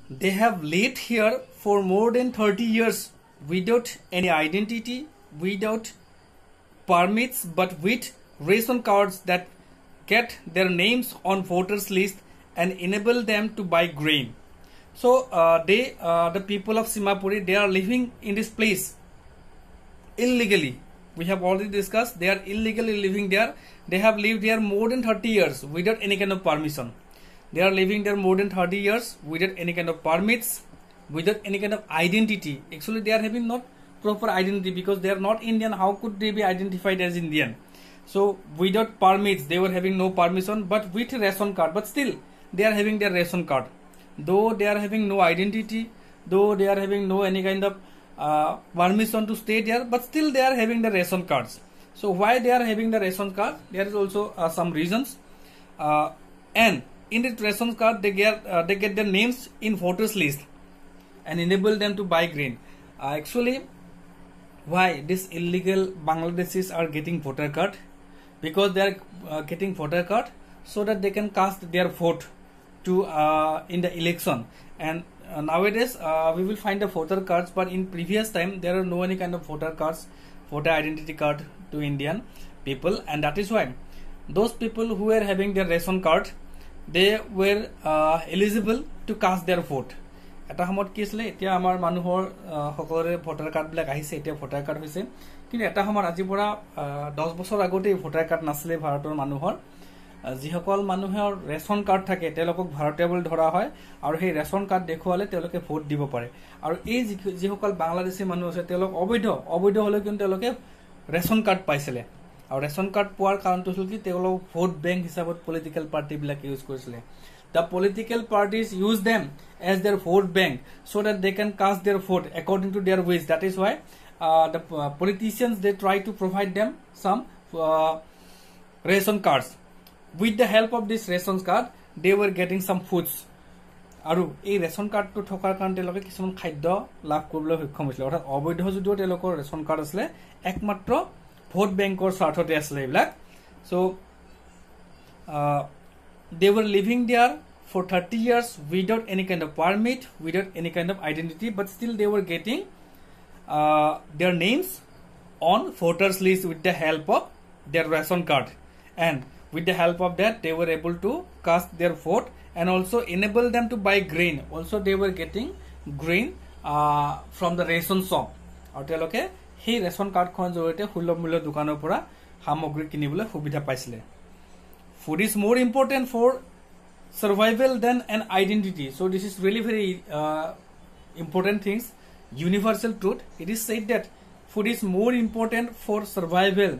They have lived here for more than 30 years without any identity, without permits, but with ration cards that get their names on voters list and enable them to buy grain. So the people of Simapuri, they are living in this place illegally. We have already discussed, they are illegally living there. They have lived there more than 30 years without any kind of permission. They are living there more than 30 years without any kind of permits, without any kind of identity. Actually, they are having not proper identity because they are not Indian. How could they be identified as Indian? So without permits, they were having no permission, but with ration card. But still, they are having their ration card. Though they are having no identity, though they are having no any kind of permission to stay there, but still they are having the ration cards. So why they are having the ration card? There is also some reasons. And in the ration card, they get their names in voters list and enable them to buy grain. Actually, why these illegal Bangladeshis are getting voter card? Because they are getting voter card so that they can cast their vote to in the election. And nowadays we will find the voter cards, but in previous time there are no any kind of voter cards, voter identity card to Indian people, and that is why those people who were having their ration card, they were eligible to cast their vote. এটা সময়ত কি আছিল, এতিয়া আমাৰ মানুহৰ সকলোৰে voter card বিলাক আহিছে, এতিয়া ভোটাৰ কাৰ্ড হৈছে। কিন্তু এটা সময়ত আজি পৰা 10 বছৰ আগতে ভোটাৰ কাৰ্ড নাছিলে ভাৰতৰ মানুহৰ। যিসকল মানুহৰ ৰেচন কাৰ্ড থাকে তেওঁলোকক ভাৰতীয় বুলি ধৰা হয়, আৰু সেই ৰেচন কাৰ্ড দেখুৱালে তেওঁলোকে ভোট দিব পাৰে। আৰু এই যিসকল বাংলাদেশী মানুহ আছে তেওঁলোক অবৈধ হলেও কিন্তু তেওঁলোকে ৰেচন কাৰ্ড পাইছিলে। আৰু ৰেচন কাৰ্ড পোৱাৰ কাৰণটো হ'ল কি, তেওঁলোক ভোট বেংক হিচাপত পলিটিকেল পাৰ্টি বিলাক ইউজ কৰিছিলে। The political parties use them as their vote bank so that they can cast their vote according to their wish. That is why the politicians, they try to provide them some ration cards. With the help of this ration card, they were getting some foods. আৰু এই ration কাৰ্ডটো থকাৰ কাৰণে তেওঁলোকে কিছুমান খাদ্য লাভ কৰিবলৈ সক্ষম হৈছিল। অৰ্থাৎ অবৈধ যদিও তেওঁলোকৰ ৰেচন কাৰ্ড আছিলে, একমাত্ৰ ভোট বেংকৰ স্বাৰ্থতে আছিলে এইবিলাক। So they were living there for 30 years without any kind of permit, without any kind of identity, but still they were getting their names on voters list with the help of their ration card. And with the help of that, they were able to cast their vote and also enable them to buy grain. Also, they were getting grain from the ration shop. আৰু তেওঁলোকে সেই ration কাৰ্ডখনৰ জৰিয়তে সুলভ মূল্যৰ দোকানৰ পৰা সামগ্ৰী কিনিবলৈ সুবিধা পাইছিলে। Food is more important for survival than an identity. So this is really very important things. Universal truth. It is said that food is more important for survival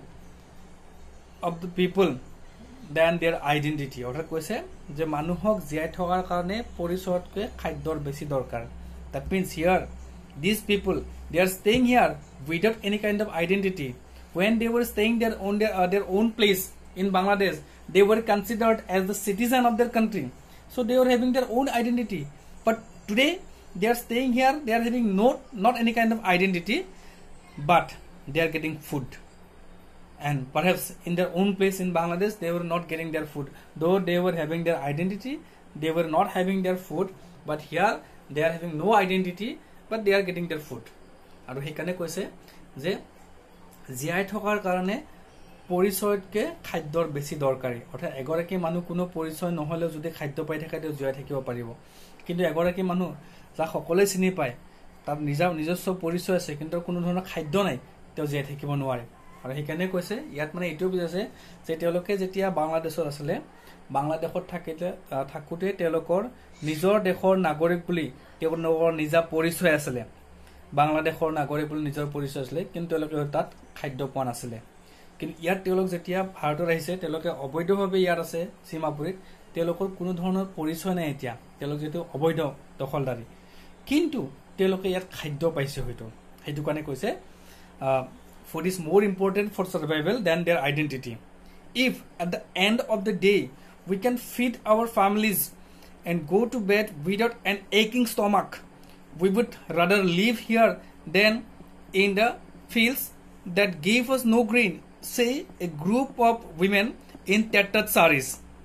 of the people than their identity. অৰ্থাৎ কৈছে যে মানুহক জীয়াই থকাৰ কাৰণে পৰিচয়তকৈ খাদ্যৰ বেছি দৰকাৰ। That means here these people, they are staying here without any kind of identity. When they were staying their own place in Bangladesh, they were considered as the citizen of their country. So they were having their own identity. But today they are staying here, they are having not any kind of identity, but they are getting food. And perhaps in their own place in Bangladesh, they were not getting their food. Though they were having their identity, they were not having their food. But here they are having no identity, but they are getting their food. আৰু সেইকাৰণে কৈছে যে জীয়াই থকাৰ কাৰণে পৰিচয়তকৈ খাদ্যৰ বেছি দৰকাৰী। অৰ্থাৎ এগৰাকী মানুহ কোনো পৰিচয় নহ'লেও যদি খাদ্য পাই থাকে তেওঁ জীয়াই থাকিব পাৰিব। কিন্তু এগৰাকী মানুহ যাক সকলোৱে চিনি পায়, তাৰ নিজস্ব পৰিচয় আছে কিন্তু কোনো ধৰণৰ খাদ্য নাই, তেওঁ জীয়াই থাকিব নোৱাৰে। আৰু সেইকাৰণে কৈছে ইয়াত মানে এইটোও বুজাইছে যে তেওঁলোকে যেতিয়া বাংলাদেশত আছিলে, বাংলাদেশত থাকোঁতে তেওঁলোকৰ নিজৰ দেশৰ নাগৰিক বুলি তেওঁলোকৰ নিজা পৰিচয় আছিলে। বাংলাদেশৰ নাগৰিক বুলি নিজৰ পৰিচয় আছিলে, কিন্তু তেওঁলোকে তাত খাদ্য পোৱা নাছিলে। কিন্তু ইয়াত তেওঁলোক যেতিয়া ভাৰতত আহিছে, তেওঁলোকে অবৈধভাৱে ইয়াত আছে সীমাপুৰীত, তেওঁলোকৰ কোনো ধৰণৰ পৰিচয় নাই এতিয়া। তেওঁলোক যিহেতু অবৈধ দখলদাৰী, কিন্তু তেওঁলোকে ইয়াত খাদ্য পাইছে হয়তো। সেইটো কাৰণে কৈছে food is more important for survival than their identity. If at the end of the day we can feed our families and go to bed without an aching stomach, we would rather live here than in the fields that gave us no grain. Say a group of women in tattered saris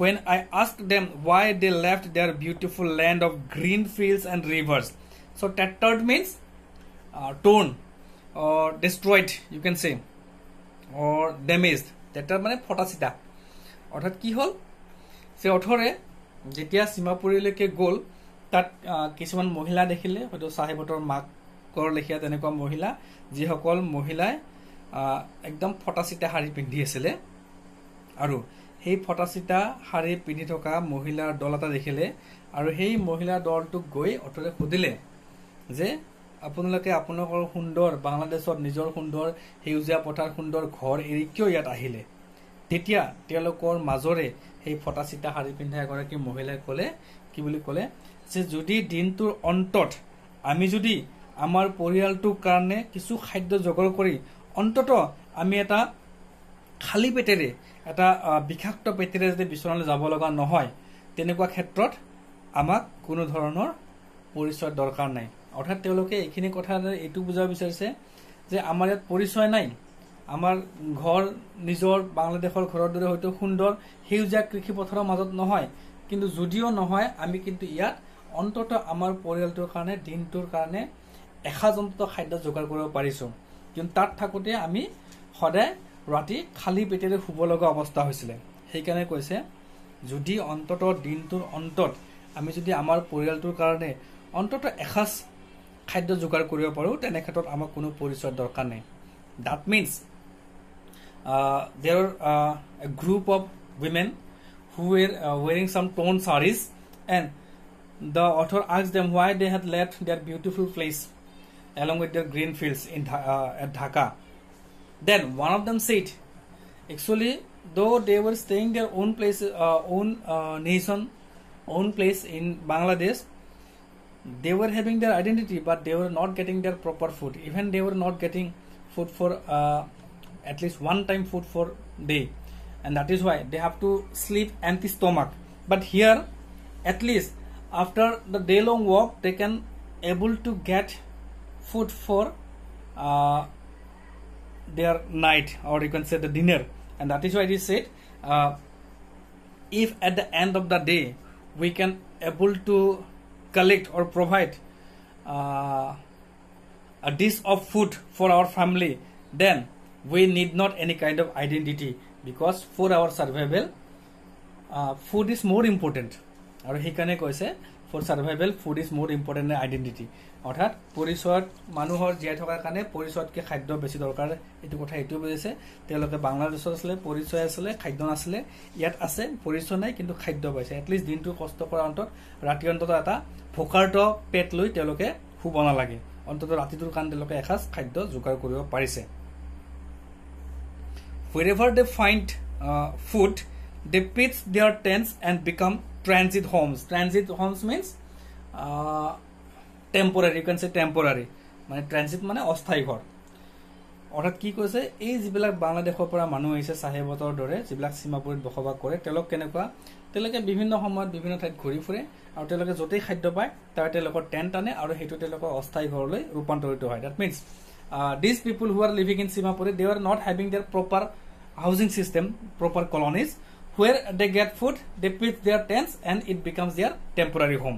when I asked them why they left their beautiful land of green fields and rivers. So tattered means torn or destroyed, you can say, or damaged. Tattered মানে ফটা চিটা। অর্থাৎ কি হল সে অথৰে যেতিয়া সীমাপুৰীলৈকে গ'ল তাত কিছুমান মহিলা দেখিলে, হয়তো চাহেবতৰ মাকৰ লেখীয়া তেনেকুৱা মহিলা, যিসকল মহিলাই একদম ফটা চিটা শাৰী পিন্ধি আছিলে, আৰু সেই ফটা চিটা শাৰী পিন্ধি থকা মহিলাৰ দল এটা দেখিলে, আৰু সেই মহিলাৰ দলটোক গৈ অথৰে সুধিলে যে আপোনালোকে আপোনালোকৰ সুন্দৰ বাংলাদেশত নিজৰ সুন্দৰ সেউজীয়া পথাৰ সুন্দৰ ঘৰ এৰি কিয় ইয়াত আহিলে? তেতিয়া তেওঁলোকৰ মাজৰে সেই ফটা চিটা শাৰী পিন্ধা এগৰাকী মহিলাই ক'লে, কি বুলি ক'লে, যে যদি দিনটোৰ অন্তত আমি যদি আমাৰ পৰিয়ালটোৰ কাৰণে কিছু খাদ্য যোগাৰ কৰি অন্তত আমি এটা খালী পেটেৰে এটা বিষাক্ত পেটেৰে যদি বিচনালৈ যাব লগা নহয়, তেনেকুৱা ক্ষেত্ৰত আমাক কোনো ধৰণৰ পৰিচয় দৰকাৰ নাই। অৰ্থাৎ তেওঁলোকে এইখিনি কথা এইটো বুজাব বিচাৰিছে যে আমাৰ ইয়াত পৰিচয় নাই, আমাৰ ঘৰ নিজৰ বাংলাদেশৰ ঘৰৰ দৰে হয়তো সুন্দৰ সেউজীয়া কৃষি পথাৰৰ মাজত নহয়, কিন্তু যদিও নহয় আমি কিন্তু ইয়াত অন্তত আমাৰ পৰিয়ালটোৰ কাৰণে দিনটোৰ কাৰণে এসাঁজ অন্তত খাদ্য যোগাৰ কৰিব পাৰিছো। কিন্তু তাত থাকোঁতে আমি সদায় ৰাতি খালী পেটেৰে শুব লগা অৱস্থা হৈছিলে। সেইকাৰণে কৈছে যদি অন্তত দিনটোৰ অন্তত আমি যদি আমাৰ পৰিয়ালটোৰ কাৰণে অন্তত এসাঁজ খাদ্য যোগাৰ কৰিব পাৰোঁ, তেনে ক্ষেত্ৰত আমাক কোনো পৰিচয় দৰকাৰ নাই। That means there are a group of women who were wearing some torn sarees, and the author asked them why they had left their beautiful place along with their green fields in at Dhaka. Then one of them said, actually, though they were staying their own place, own nation, own place in Bangladesh, they were having their identity, but they were not getting their proper food. Even they were not getting food for at least one time food for day, and that is why they have to sleep empty stomach. But here, at least after the day long walk, they can able to get food for their night, or you can say the dinner. And that is why it is said, if at the end of the day we can able to collect or provide a dish of food for our family, then we need not any kind of identity, because for our survival food is more important. আৰু সেইকাৰণে কৈছে for survival food is more important than identity. অৰ্থাৎ পৰিচয়ত মানুহৰ জীয়াই থকাৰ কাৰণে পৰিচয়তকৈ খাদ্য বেছি দৰকাৰ, এইটো কথা এইটো বুজিছে। তেওঁলোকে বাংলাদেশত আছিলে, পৰিচয় আছিলে, খাদ্য নাছিলে, ইয়াত আছে পৰিচয় নাই কিন্তু খাদ্য পাইছে। এটলিষ্ট দিনটো কষ্ট কৰাৰ অন্তত ৰাতি অন্তত এটা ভোকাৰ্ত পেট লৈ তেওঁলোকে শুব নালাগে, অন্তত ৰাতিটোৰ কাৰণে তেওঁলোকে এসাঁজ খাদ্য যোগাৰ কৰিব পাৰিছে। Wherever they find food, they pitch their tents and become transit homes. Transit homes means temporary, you can say temporary. মানে ট্ৰানজিট মানে অস্থায়ী ঘৰ। অৰ্থাৎ কি কৈছে, এই যিবিলাক বাংলাদেশৰ পৰা মানুহ আহিছে চাহেবতৰ দৰে, যিবিলাক সীমাপুৰীত বসবাস কৰে, তেওঁলোক কেনেকুৱা, তেওঁলোকে বিভিন্ন সময়ত বিভিন্ন ঠাইত ঘূৰি ফুৰে, আৰু তেওঁলোকে য'তেই খাদ্য পায় তাৰ তেওঁলোকৰ টেণ্ট আনে, আৰু সেইটো তেওঁলোকৰ অস্থায়ী ঘৰলৈ ৰূপান্তৰিত হয়। That means these people who are living in Simapuri, they are not having their proper housing system, proper colonies, where they get food, they pitch their tents, and it becomes their temporary home.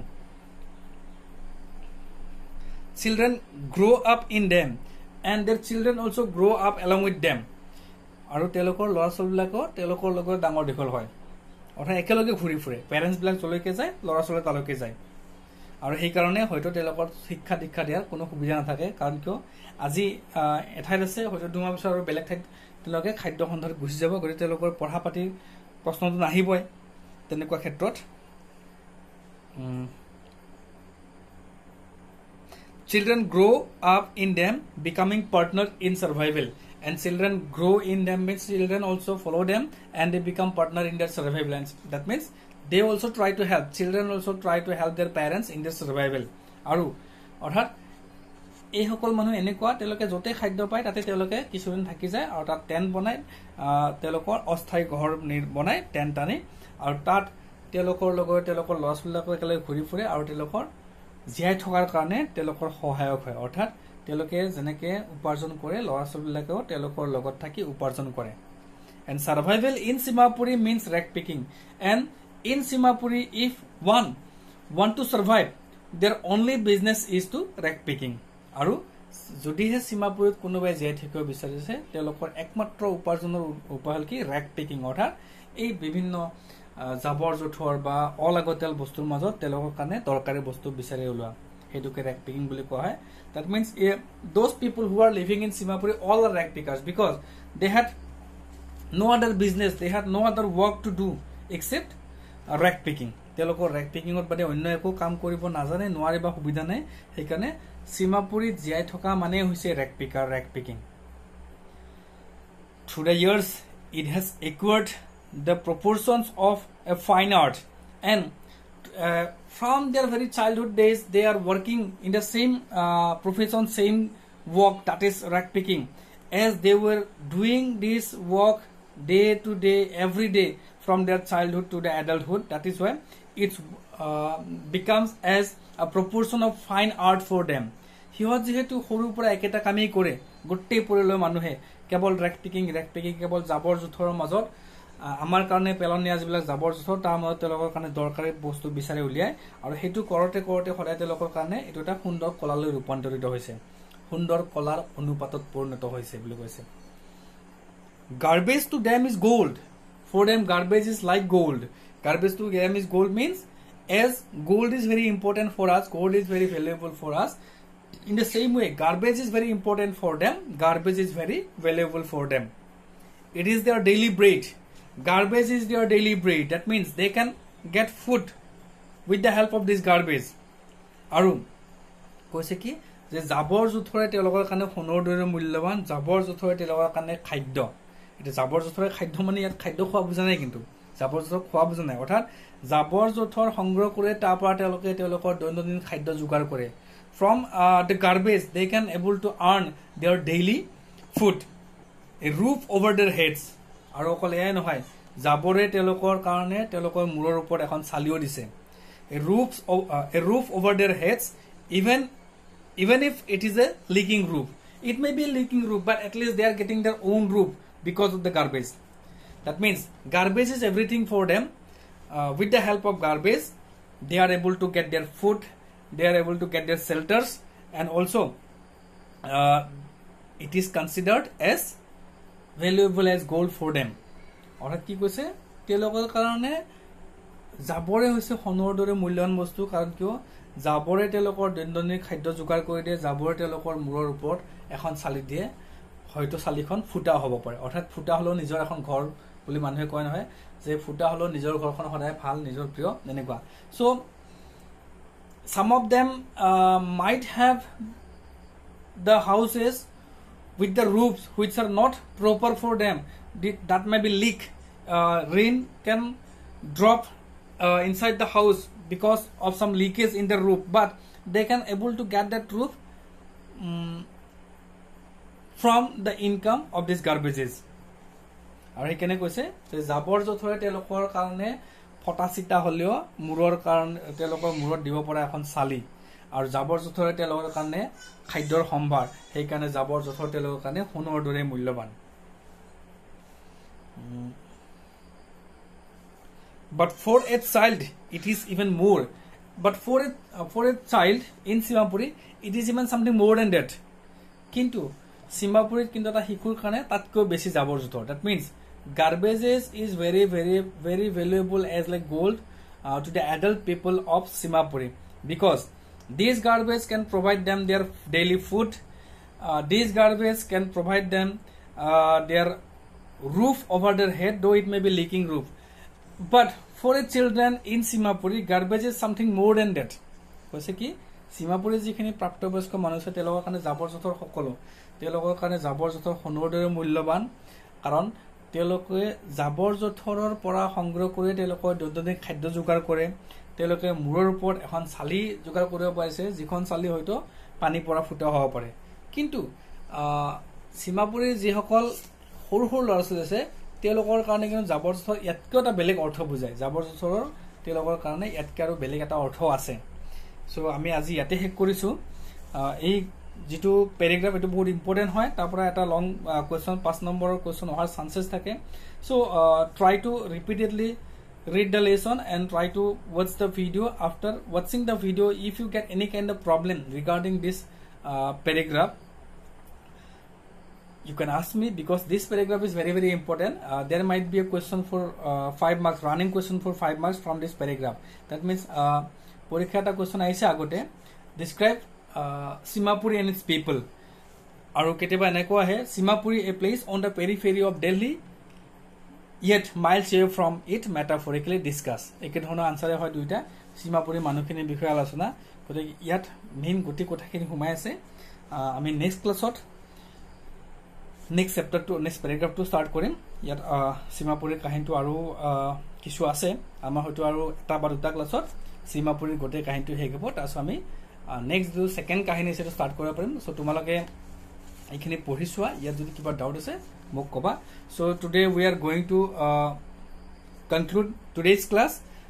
Children grow up in them, and their children also grow up along with them. আৰু তেওঁলোকৰ ল'ৰা ছোৱালীবিলাকো তেওঁলোকৰ লগত ডাঙৰ দীঘল হয়, অৰ্থাৎ একেলগে ঘূৰি ফুৰে। পেৰেণ্টছবিলাক যলৈকে যায় ল'ৰা ছোৱালী তালৈকে যায়, আৰু সেইকাৰণে হয়তো তেওঁলোকৰ শিক্ষা দীক্ষা দিয়াৰ কোনো সুবিধা নাথাকে। কাৰণ কিয়, আজি এঠাইত আছে, হয়তো 2 মাহ পিছত আৰু বেলেগ ঠাইত তেওঁলোকে খাদ্য সন্ধানত গুচি যাব, গতিকে তেওঁলোকৰ পঢ়া পাতিৰ প্ৰশ্নটো নাহিবই। তেনেকুৱা ক্ষেত্ৰত children grow up in them, becoming partners in survival. And children grow in them means children also follow them, and they become partner in their survival. And that means they also try to help. Children also try to help their parents in their survival. আৰু অৰ্থাৎ এইসকল মানুহ এনেকুৱা, তেওঁলোকে য'তে খাদ্য পায় তাতে তেওঁলোকে কিছুদিন থাকি যায়, আৰু তাত টেণ্ট বনাই তেওঁলোকৰ অস্থায়ী ঘৰ বনাই টেণ্ট আনি, আৰু তাত তেওঁলোকৰ লগত তেওঁলোকৰ ল'ৰা ছোৱালীবিলাকো একেলগে ঘূৰি ফুৰে, আৰু তেওঁলোকৰ জীয়াই থকাৰ কাৰণে তেওঁলোকৰ সহায়ক হয়। অৰ্থাৎ তেওঁলোকে যেনেকৈ উপাৰ্জন কৰে, ল'ৰা ছোৱালীবিলাকেও তেওঁলোকৰ লগত থাকি উপাৰ্জন কৰে। And survival in Simapuri means rag picking. And in Simapuri, if one want to survive, their only business is to rag picking. Aru যদিহে সীমাপুৰীত কোনোবাই জীয়াই থাকিব বিচাৰিছে তেওঁলোকৰ একমাত্ৰ উপাৰ্জনৰ উপায় হ'ল কি rag picking, অৰ্থাৎ এই বিভিন্ন জাবৰ জোথৰ বা অলাগতিয়াল বস্তুৰ মাজত তেওঁলোকৰ কাৰণে দৰকাৰী বস্তু বিচাৰি ওলোৱা, সেইটোকে rag picking বুলি কোৱা হয়. That means those people who are living in Simapuri all are rag pickers because they had no other business, they had no other work to do except rag picking. তেওঁলোকৰ rag picking ৰ বাদে অন্য একো কাম কৰিব নাজানে, নোৱাৰে বা সুবিধা নাই, সেইকাৰণে Simapuri জীয়াই থকা মানে হৈছে rag picker, rag picking. Through the years, it has acquired the proportions of a fine art, and from their very childhood days, they are working in the same profession, same work, that is rag picking. As they were doing this work day to day, every day, from their childhood to the adulthood, that is why it becomes as a proportion of fine art for them. সিহঁত যেহেতু সৰুৰ পৰা একেটা কামেই কৰে, গোটেই পৰিয়ালৰ মানুহে কেৱল rag picking কেৱল জাবৰ জোথৰৰ মাজত আমাৰ কাৰণে পেলনীয়া যিবিলাক জাবৰ জোথৰ তাৰ মাজত তেওঁলোকৰ কাৰণে দৰকাৰী বস্তু বিচাৰি উলিয়ায়, আৰু সেইটো কৰোঁতে সদায় তেওঁলোকৰ কাৰণে এইটো এটা সুন্দৰ কলালৈ ৰূপান্তৰিত হৈছে, সুন্দৰ কলাৰ অনুপাতত পৰিণত হৈছে বুলি কৈছে. Garbage to them is gold. For them, garbage is like gold. Garbage to them is gold means as gold is very important for us, gold is very valuable for us. In the same way, garbage is very important for them, garbage is very valuable for them. It is their daily bread. Garbage is their daily bread. That means they can get food with the help of this garbage. Aru কৈছে কি যে জাবৰ জোথৰে তেওঁলোকৰ কাৰণে সোণৰ দৰে মূল্যৱান, জাবৰ জোথৰে তেওঁলোকৰ কাৰণে খাদ্য. এটা জাবৰ জোথৰে খাদ্য মানে ইয়াত খাদ্য খোৱা বুজা নাই, কিন্তু জাবৰ জোথৰ খোৱা বুজা নাই, অৰ্থাৎ জাবৰ জোথৰ সংগ্ৰহ কৰে তাৰ পৰা তেওঁলোকৰ দৈনন্দিন খাদ্য যোগাৰ কৰে. From the garbage, they can able to earn their daily food, a roof over their heads. আৰু অকল এয়াই নহয়, জাবৰে তেওঁলোকৰ কাৰণে তেওঁলোকৰ মূৰৰ ওপৰত এখন চালিও দিছে. A roof over their heads, even if it is a leaking roof. It may be a leaking roof, but at least they are getting their own roof because of the garbage. That means garbage is everything for them. With the help of garbage, they are able to get their food, they are able to get their shelters, and also it is considered as valuable as gold for them. অৰ্থাৎ কি কৈছে, তেওঁলোকৰ কাৰণে জাবৰে হৈছে সোণৰ দৰে মূল্যৱান বস্তু, কাৰণ কিয় জাবৰে তেওঁলোকৰ দৈনন্দিন খাদ্য যোগাৰ কৰি দিয়ে, জাবৰে তেওঁলোকৰ মূৰৰ ওপৰত এখন চালি দিয়ে, হয়তো চালিখন ফুটা হ'ব পাৰে, অৰ্থাৎ ফুটা হ'লেও নিজৰ এখন ঘৰ বুলি মানুহে কয় নহয়, যে ফুটা হ'লেও নিজৰ ঘৰখন সদায় ভাল, নিজৰ প্ৰিয়, এনেকুৱা. So some of them might have the houses with the roofs which are not proper for them, that may be leak, rain can drop inside the house because of some leakage in the roof, but they can able to get that roof from the income of these garbages. আৰু সেইকাৰণে কৈছে যে জাবৰ জোথৰে তেওঁলোকৰ কাৰণে ফটা চিটা হ'লেও মূৰৰ কাৰণে তেওঁলোকৰ মূৰত দিব পৰা এখন চালি, আৰু জাবৰ জোথৰে তেওঁলোকৰ কাৰণে খাদ্যৰ সম্ভাৰ, সেইকাৰণে জাবৰ জোথৰ তেওঁলোকৰ কাৰণে সোণৰ দৰে মূল্যৱান. But for a child, it is even more. But for a child in Simapuri, it is even something more than that. কিন্তু Simapuri কিন্তু এটা শিশুৰ কাৰণে তাতকৈ বেছি জাবৰ জোথৰ. That means garbages is very valuable as like gold to the adult people of Simapuri, because these garbage can provide them their daily food. These garbage can provide them their roof over their head, though it may be leaking roof. But for a children in Simapuri, garbage is something more than that. কৈছে কি Simapuri যিখিনি প্ৰাপ্তবয়স্ক মানুহ আছে তেওঁলোকৰ কাৰণে জাবৰ জোথৰ সকলো, তেওঁলোকৰ কাৰণে জাবৰ জোথৰ সোণৰ দৰে মূল্যৱান, কাৰণ তেওঁলোকে জাবৰ জোথৰৰ পৰা সংগ্ৰহ কৰি তেওঁলোকৰ দৈনন্দিন খাদ্য যোগাৰ কৰে, তেওঁলোকে মূৰৰ ওপৰত এখন চালি যোগাৰ কৰিব পাৰিছে, যিখন চালি হয়তো পানী পৰা ফুটা হ'ব পাৰে. কিন্তু Simapuri যিসকল সৰু সৰু ল'ৰা ছোৱালী আছে তেওঁলোকৰ কাৰণে কিন্তু জাবৰ জোথৰ ইয়াতকৈ এটা বেলেগ অৰ্থ বুজায়, জাবৰ জোথৰৰ তেওঁলোকৰ কাৰণে ইয়াতকৈ আৰু বেলেগ এটা অৰ্থ আছে. চ' আমি আজি ইয়াতে শেষ কৰিছোঁ. এই যেটো প্যাৰাগ্ৰাফ এটো বহুত ইম্পৰ্টেন্ট হয় তাৰপৰা এটা লং কোৱেশ্চন 5 নম্বৰৰ কোৱেশ্চন অহাৰ চান্সেস থাকে so try to repeatedly read the lesson and try to watch the video. After watching the video, if you get any kind of problem regarding this paragraph, you can ask me, because this paragraph is very very important. There might be a question for 5 marks, running question for 5 marks from this paragraph. That means porikha ta question aise agote, describe Simapuri and its people. Aru keteba eneko ahe, Simapuri a place on the periphery of Delhi, yet miles away from it, metaphorically discuss. Eke dhono answer hoy duita Simapuri manukhini bikhoye alochona kote yat main goti kothakhini humai ase. Ami next class ot next chapter to next paragraph to start korim. Yat Simapuri kahintu aru kichu ase, amar hoyto aru eta ba duta class ot Simapuri gote kahintu hegibo, taso ami next do second kahini se start koriba parim. So tumaloke ekhini pori chua, yat jodi kiba doubt ase mok koba. So today we are going to conclude today's class.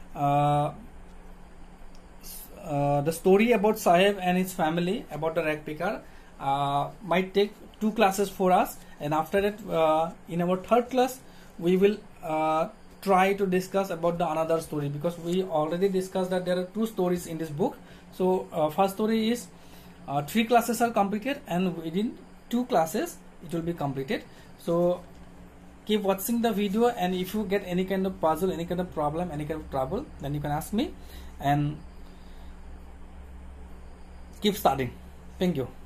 The story about Saheb and his family, about the rag picker, might take 2 classes for us, and after that in our third class we will try to discuss about the another story, because we already discussed that there are 2 stories in this book. So first story is 3 classes are completed, and within 2 classes it will be completed. So keep watching the video, and if you get any kind of puzzle, any kind of problem, any kind of trouble, then you can ask me, and keep studying. Thank you.